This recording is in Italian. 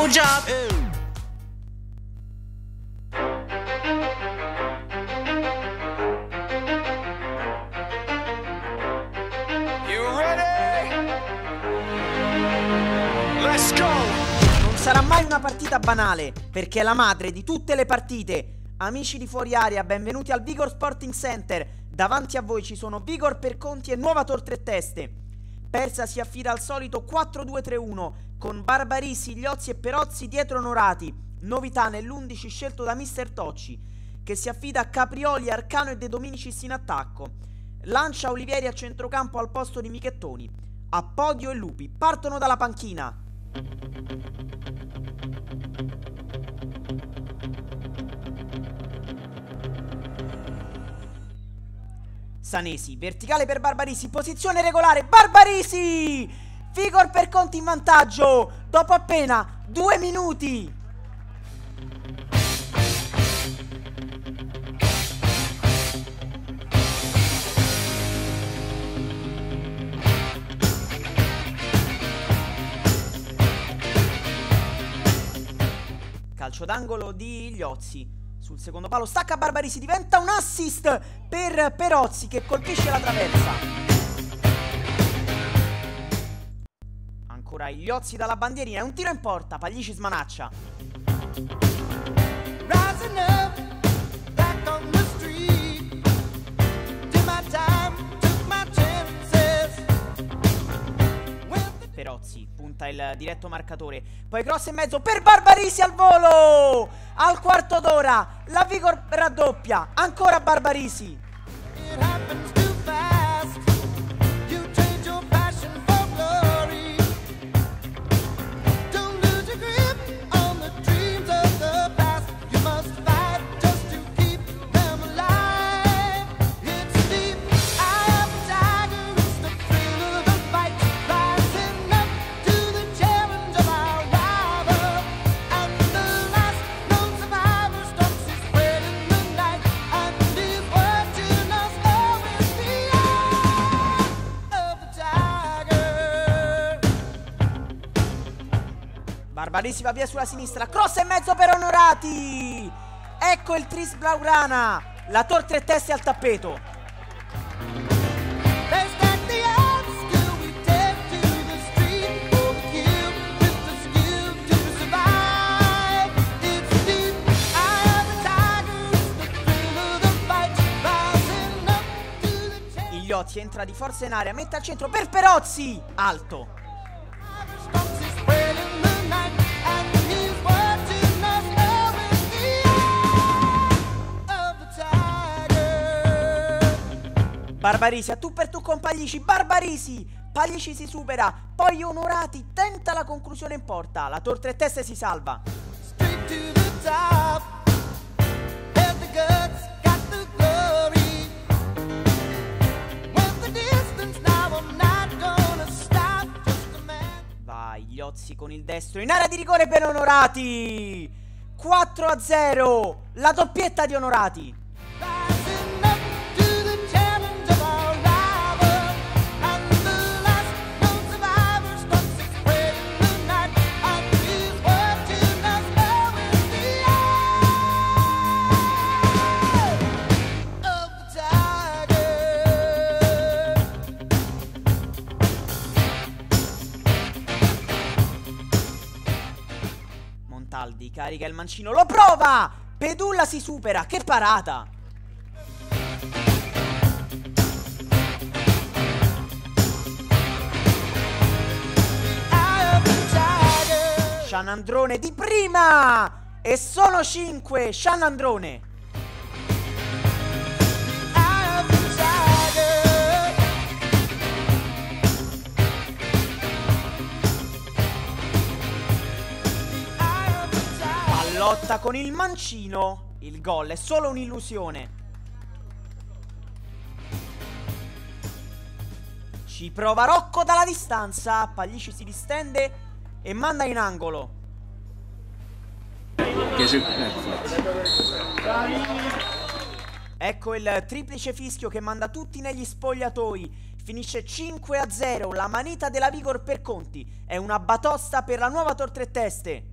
good job. You ready? Let's go. Non sarà mai una partita banale, perché è la madre di tutte le partite. Amici di Fuori Area, benvenuti al Vigor Sporting Center. Davanti a voi ci sono Vigor Perconti e Nuova Tor Tre Teste. Persa si affida al solito 4-2-3-1 con Barbarisi, Igliozzi e Perozzi dietro Onorati. Novità nell'11 scelto da Mister Tocci, che si affida a Caprioli, Arcano e De Dominicis in attacco. Lancia Olivieri a centrocampo al posto di Michettoni. Appodio e Lupi partono dalla panchina. Sanesi, verticale per Barbarisi, posizione regolare, Barbarisi! Vigor Perconti in vantaggio, dopo appena 2 minuti. Calcio d'angolo di Igliozzi. Sul secondo palo stacca Barbarisi, diventa un assist per Perozzi che colpisce la traversa. Ancora Igliozzi dalla bandierina, è un tiro in porta, Paglici smanaccia. Perozzi punta il diretto marcatore, poi cross in mezzo per Barbarisi al volo. Al quarto d'ora la Vigor raddoppia, ancora Barbarisi. Barbarisi va via sulla sinistra, cross e mezzo per Onorati. Ecco il tris Blaugrana, la Tor Tre Teste al tappeto. Igliozzi entra di forza in area, mette al centro per Perozzi, alto. Barbarisi a tu per tu con Paglici, Barbarisi, Paglici si supera, poi Onorati tenta la conclusione in porta, la Tor Tre Teste si salva. Vai, Igliozzi con il destro, in area di rigore per Onorati, 4-0, la doppietta di Onorati. Montaldi carica il mancino, lo prova! Pedulla si supera, che parata! Scianandrone di prima! E sono 5, Scianandrone! Lotta con il mancino. Il gol è solo un'illusione. Ci prova Rocco dalla distanza. Paglici si distende e manda in angolo. Ecco il triplice fischio che manda tutti negli spogliatoi. Finisce 5-0. La manita della Vigor Perconti è una batosta per la Nuova Tor Tre Teste.